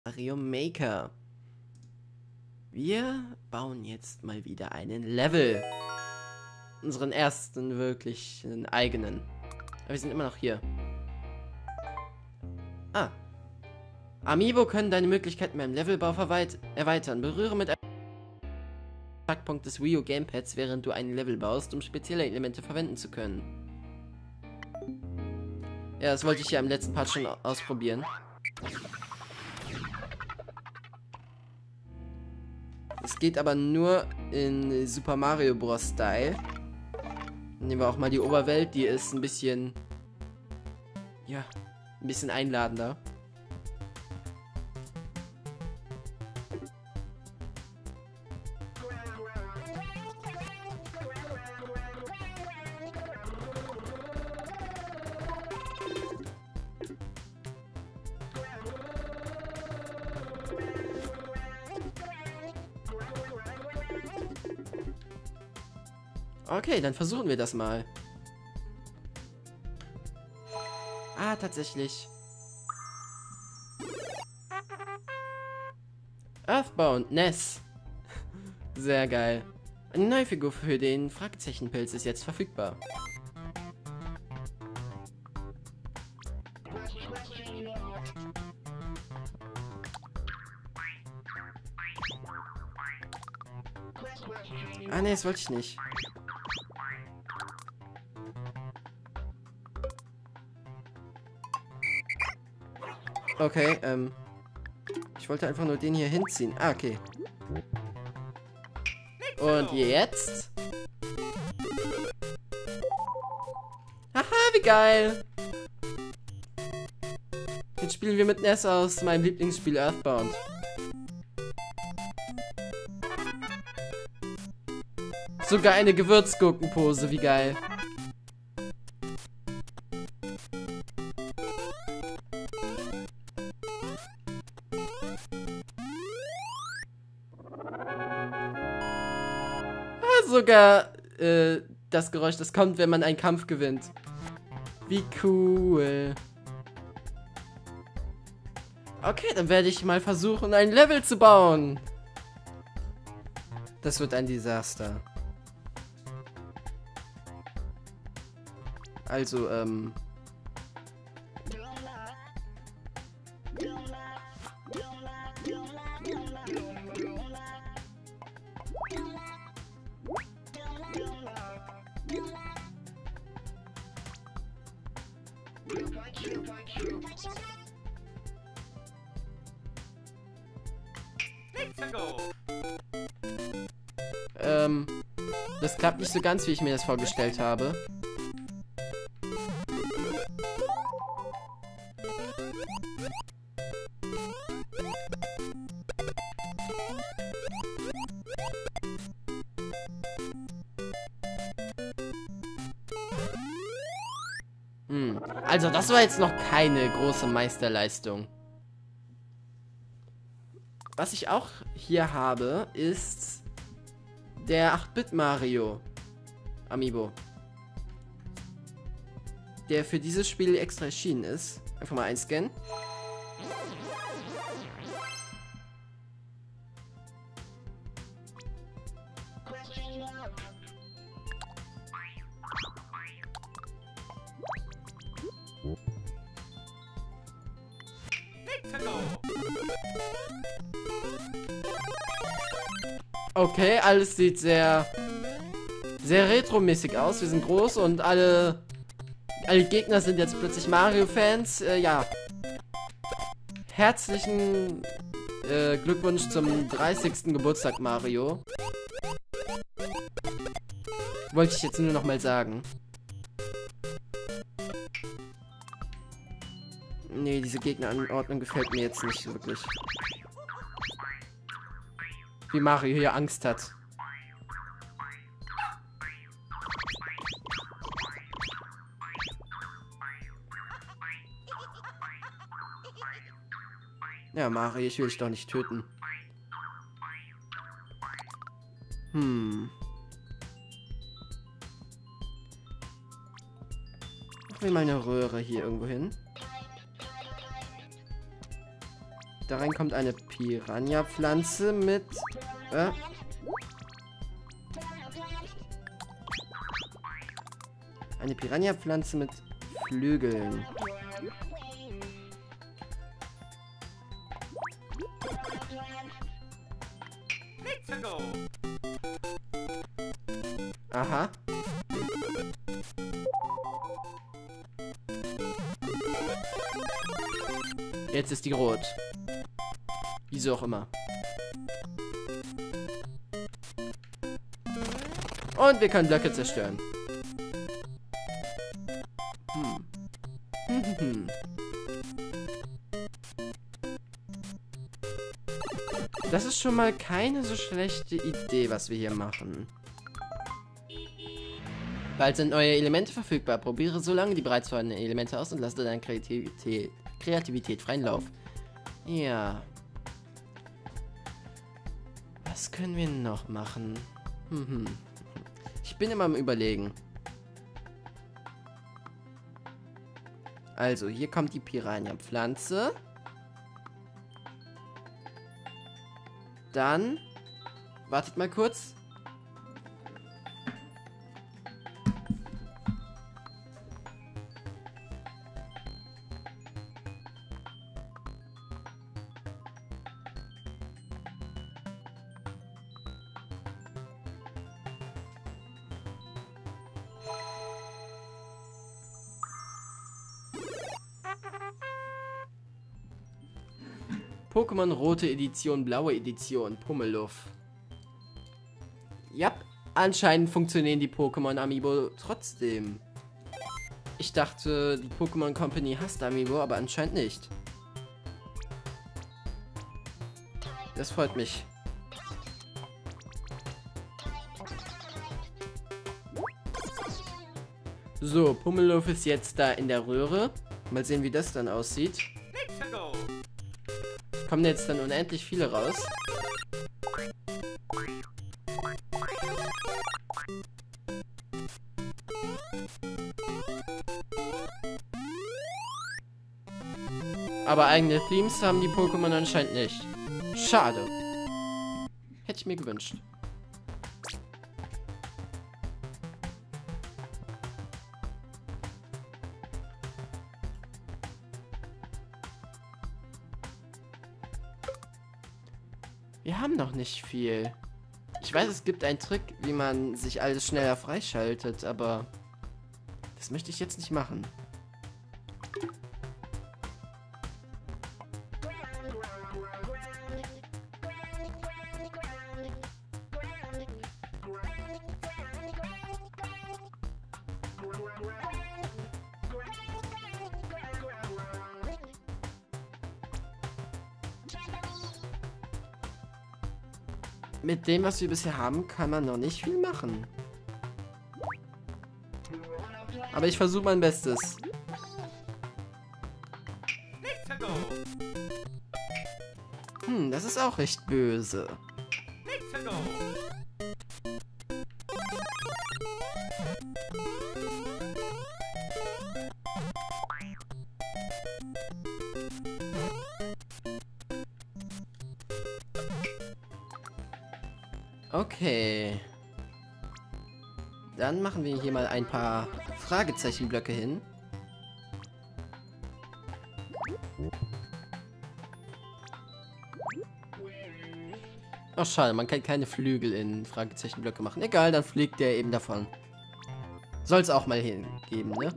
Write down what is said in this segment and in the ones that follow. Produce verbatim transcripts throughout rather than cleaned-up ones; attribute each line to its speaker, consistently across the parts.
Speaker 1: Mario Maker. Wir bauen jetzt mal wieder einen Level. Unseren ersten wirklichen eigenen. Aber wir sind immer noch hier. Ah. Amiibo können deine Möglichkeiten beim Levelbau erweitern. Berühre mit einem Taktpunkt des Wii U Gamepads, während du einen Level baust, um spezielle Elemente verwenden zu können. Ja, das wollte ich ja im letzten Part schon ausprobieren. Es geht aber nur in Super Mario Bros. Style. Nehmen wir auch mal die Oberwelt, die ist ein bisschen, ja, ein bisschen einladender. Okay, dann versuchen wir das mal. Ah, tatsächlich. Earthbound, Ness. Sehr geil. Eine neue Figur für den Fragezeichenpilz ist jetzt verfügbar. Ah, ne, das wollte ich nicht. Okay, ähm. Ich wollte einfach nur den hier hinziehen. Ah, okay. Und jetzt? Haha, wie geil! Jetzt spielen wir mit Ness aus meinem Lieblingsspiel Earthbound. Sogar eine Gewürzgurkenpose, wie geil. Sogar äh, das Geräusch, das kommt, wenn man einen Kampf gewinnt. Wie cool. Okay, dann werde ich mal versuchen, ein Level zu bauen. Das wird ein Desaster. Also, ähm... Ähm, das klappt nicht so ganz, wie ich mir das vorgestellt habe. Hm, also das war jetzt noch keine große Meisterleistung. Was ich auch hier habe, ist der acht Bit Mario Amiibo. Der für dieses Spiel extra erschienen ist. Einfach mal einscannen. Okay, alles sieht sehr sehr retromäßig aus. Wir sind groß und alle alle Gegner sind jetzt plötzlich Mario-Fans. Äh, ja. Herzlichen äh, Glückwunsch zum dreißigsten Geburtstag, Mario. Wollte ich jetzt nur noch mal sagen. Nee, diese Gegneranordnung gefällt mir jetzt nicht wirklich. Wie Mario hier Angst hat. Ja, Mario, ich will dich doch nicht töten. Hm. Machen wir mal eine Röhre hier irgendwo hin. Da rein kommt eine Piranha-Pflanze mit... Äh, eine Piranha-Pflanze mit Flügeln. Aha. Jetzt ist die rot. Wieso auch immer. Und wir können Blöcke zerstören. Hm. Hm. Das ist schon mal keine so schlechte Idee, was wir hier machen. Bald sind neue Elemente verfügbar. Probiere so lange die bereits vorhandenen Elemente aus und lasse deine Kreativität, Kreativität freien Lauf. Ja. Was können wir noch machen? Hm. Ich bin immer am Überlegen. Also, hier kommt die Piranha-Pflanze. Dann... Wartet mal kurz. Pokémon Rote Edition, Blaue Edition, Pummeluff. Ja, anscheinend funktionieren die Pokémon Amiibo trotzdem. Ich dachte, die Pokémon Company hasst Amiibo, aber anscheinend nicht. Das freut mich. So, Pummeluff ist jetzt da in der Röhre. Mal sehen, wie das dann aussieht. Kommen jetzt dann unendlich viele raus. Aber eigene Themes haben die Pokémon anscheinend nicht. Schade. Hätte ich mir gewünscht. Wir haben noch nicht viel. Ich weiß, es gibt einen Trick, wie man sich alles schneller freischaltet, aber das möchte ich jetzt nicht machen. Mit dem, was wir bisher haben, kann man noch nicht viel machen. Aber ich versuche mein Bestes. Hm, das ist auch recht böse. Okay. Dann machen wir hier mal ein paar Fragezeichenblöcke hin. Oh, schade, man kann keine Flügel in Fragezeichenblöcke machen. Egal, dann fliegt der eben davon. Soll es auch mal hingeben, ne?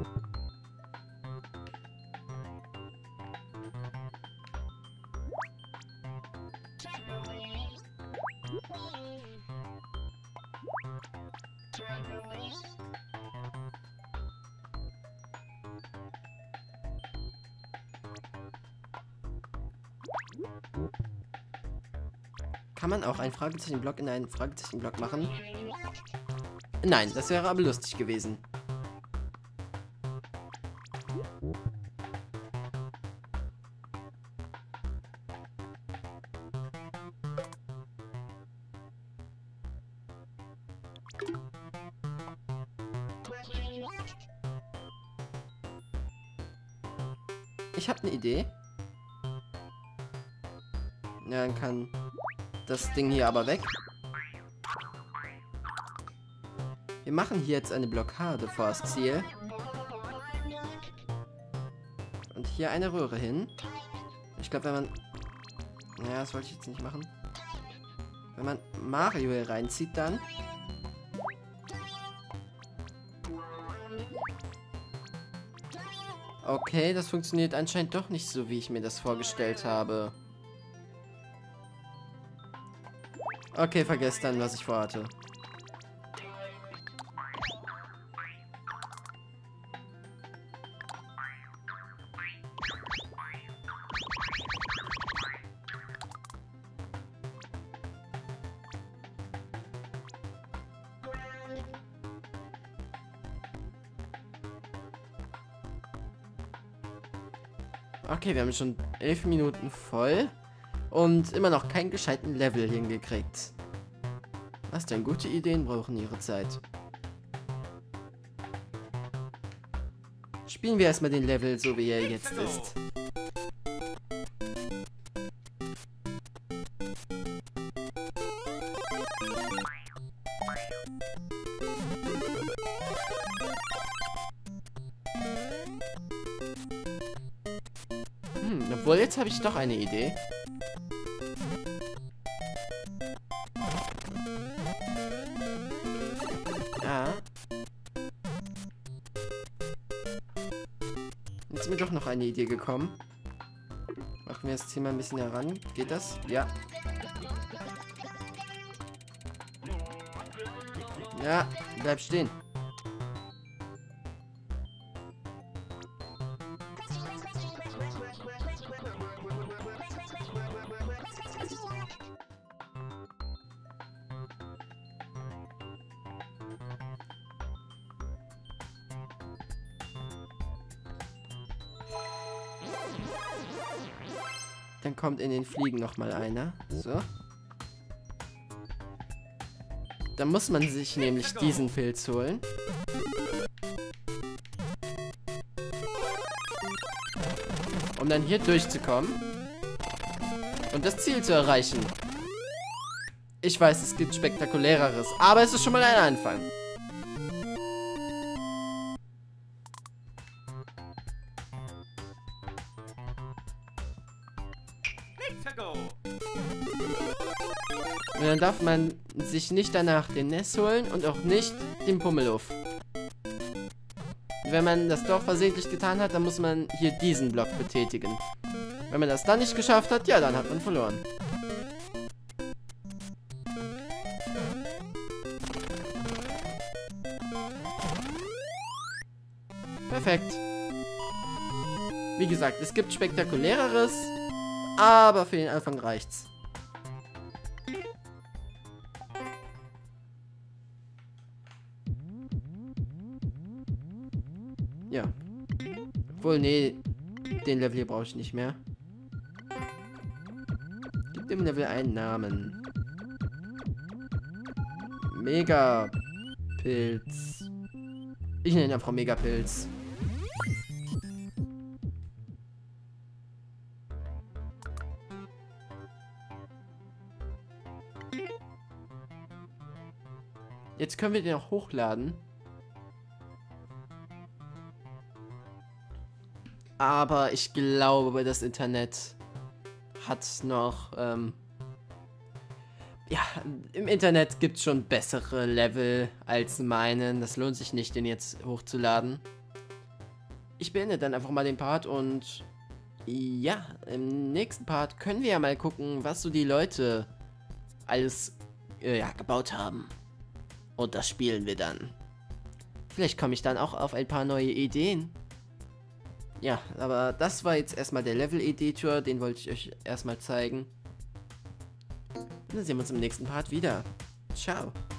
Speaker 1: Kann man auch einen Fragezeichenblock in einen Fragezeichenblock machen? Nein, das wäre aber lustig gewesen. Ich habe eine Idee. Ja, dann kann das Ding hier aber weg. Wir machen hier jetzt eine Blockade vor das Ziel. Und hier eine Röhre hin. Ich glaube, wenn man... Ja, das wollte ich jetzt nicht machen. Wenn man Mario hier reinzieht, dann... Okay, das funktioniert anscheinend doch nicht so, wie ich mir das vorgestellt habe. Okay, vergesst dann, was ich vorhatte. Okay, wir haben schon elf Minuten voll und immer noch keinen gescheiten Level hingekriegt. Was denn? Gute Ideen brauchen ihre Zeit. Spielen wir erstmal den Level, so wie er jetzt ist. Hm, obwohl, jetzt habe ich doch eine Idee. Ja. Jetzt ist mir doch noch eine Idee gekommen. Machen wir das Ziel mal ein bisschen heran. Geht das? Ja. Ja, bleib stehen. Dann kommt in den Fliegen noch mal einer. So. Dann muss man sich nämlich diesen Pilz holen. Um dann hier durchzukommen. Und das Ziel zu erreichen. Ich weiß, es gibt Spektakuläreres, aber es ist schon mal ein Anfang. Und dann darf man sich nicht danach den Ness holen und auch nicht den Pummeluff. Wenn man das doch versehentlich getan hat, dann muss man hier diesen Block betätigen. Wenn man das dann nicht geschafft hat, ja, dann hat man verloren. Perfekt. Wie gesagt, es gibt Spektakuläreres, aber für den Anfang reicht's. Ja. Obwohl, nee, den Level hier brauche ich nicht mehr. Gib dem Level einen Namen. Megapilz. Ich nenne ihn einfach Megapilz. Jetzt können wir den auch hochladen. Aber ich glaube, das Internet hat noch, ähm, ja, im Internet gibt es schon bessere Level als meinen. Das lohnt sich nicht, den jetzt hochzuladen. Ich beende dann einfach mal den Part und ja, im nächsten Part können wir ja mal gucken, was so die Leute alles äh, ja, gebaut haben. Und das spielen wir dann. Vielleicht komme ich dann auch auf ein paar neue Ideen. Ja, aber das war jetzt erstmal der Level-Editor, den wollte ich euch erstmal zeigen. Und dann sehen wir uns im nächsten Part wieder. Ciao.